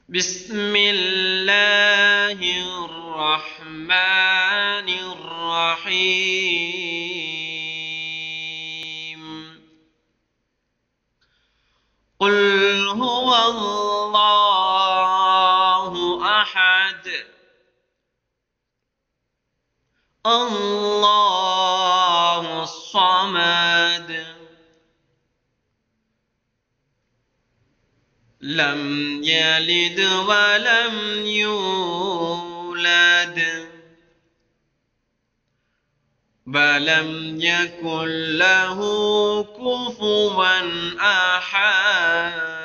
بسم الله الرحمن الرحيم قل هو الله أحد الله الصمد لم يلد ولم يولد ولم يكن له كفوا أحد